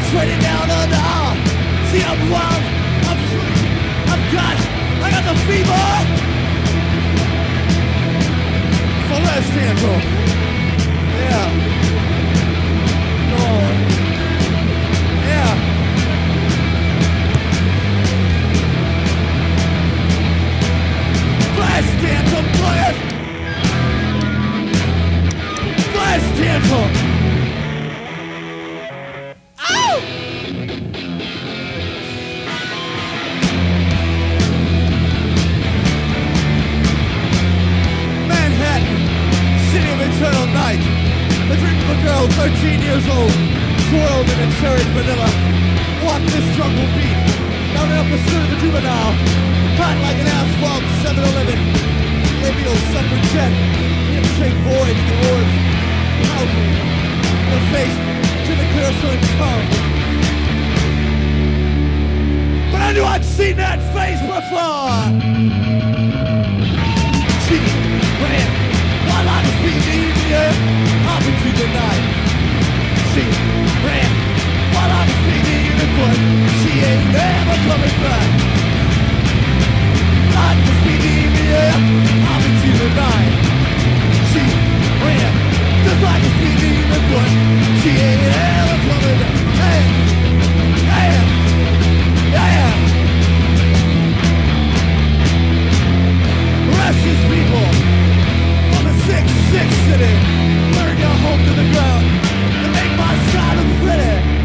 Trading down under. See, I'm wild, I'm free, I got the fever. For less tantrum. Yeah. Go on. Yeah. Flash tantrum, play it. Flash tantrum. Eternal night. The dream of a girl 13 years old, swirled in a cherry vanilla. Walk this jungle beat, down and up the skirt of the juvenile. Hot like an asphalt 7-Eleven. Labial suffragette, hip shaped void in the words. Loudly, in the face, to the cursoring tongue. But I knew I'd seen that face before. She ran. While I was beating her up into the night. She ran while I was beating her, but she ain't never coming back. I was beating her up into the night. She ran just like a beating her, but she ain't ever coming back. Hey, yeah, yeah. Restless people. 6 city, burn your home to the ground and make my silence pretty.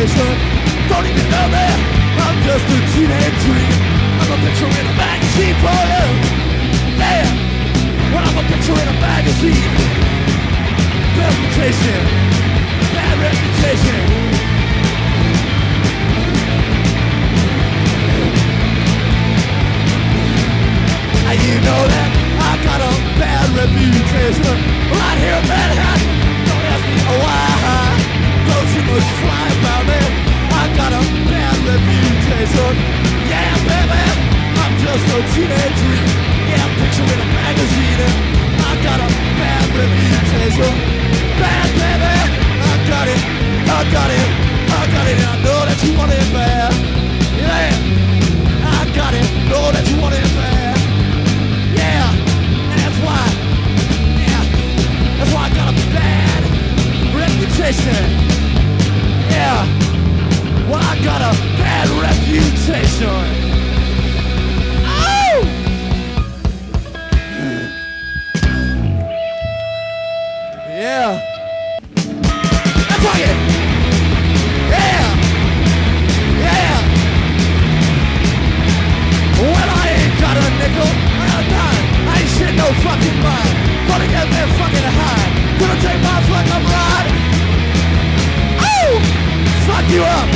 reputation. Don't even know that I'm just a teenage dream. I'm a picture in a magazine for you. Yeah, well, I'm a picture in a magazine. Bad reputation, bad reputation. You know that I got a bad reputation right here in Manhattan. Don't ask me why. Those rumors fly about me. I got a bad reputation. Yeah, baby, I'm just a teenage dream. Yeah, I'm picturing a magazine. I got a bad reputation. Bad, baby, I got it. I got it. I got it. And I know that you want it bad. Yeah, I got it. Know that you want it bad. Yeah, and that's why I got a bad reputation. Yeah, well, I got a bad reputation. Oh! Yeah. That's like it. Yeah. Yeah. Well, I ain't got a nickel. I ain't shit no fucking mind. Gonna get there fucking high. Gonna take my fucking ride. Oh! Fuck you up.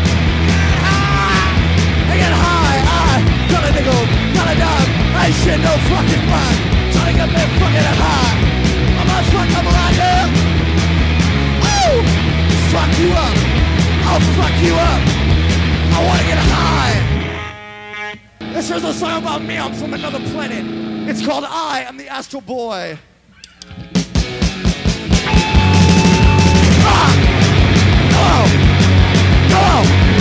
I get high. Got a nickel. Got a dime. I ain't shit no fucking mind. Trying to get there fucking high. I'm a fucking ride, yeah. Oh! Fuck you up. I'll fuck you up. I wanna get high. This is a song about me. I'm from another planet. It's called I Am the Astral Boy. Hello. Hello.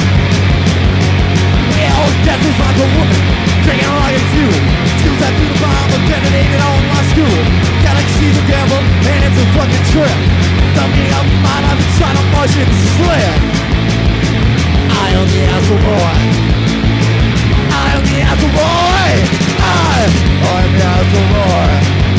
Yeah, old death is like a woman, drinking rocket fuel. Fuels that through the bomb, but detonated on my school. Galaxies a gamble, and it's a fucking trip. Dumping up my life inside a Martian sled. I am the Astral Boy. I am the Astral Boy. I am the Astral Boy.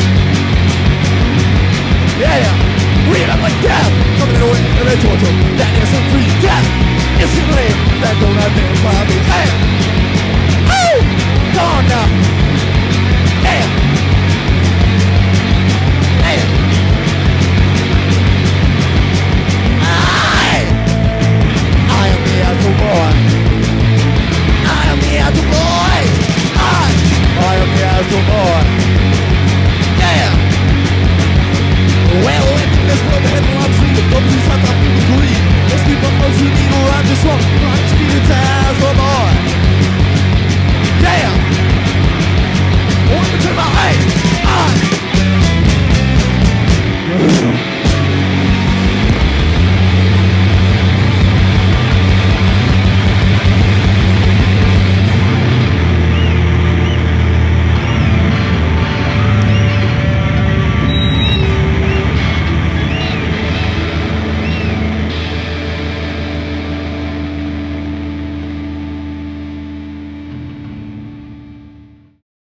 Yeah, remember death coming away and they torture. That isn't free death. Instantly, that don't identify me. Hey, oh, gone now. Hey, hey. I am the Astral Boy. I am the Astral Boy. I am the Astral Boy. Yeah. Well, in this world, the headlines read the W-side, people greed. Let's keep up those who need, or I'm just wrong.